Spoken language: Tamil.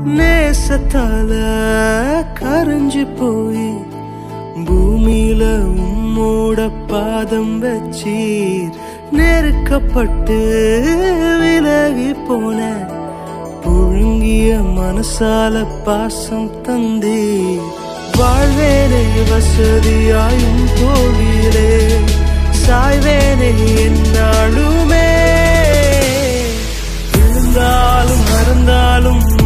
நேசத்தால கரைஞ்சு போய் பூமியில உம்மோட பாதம் வச்சீர். நெருக்கப்பட்டு விலகி போன புழுங்கிய மனசால பாசம் தந்தீர். வாழ்வேனே வசதியாயும் கோவிலே சாய்வேனே என்னாலுமே. விழுந்தாலும் மறந்தாலும்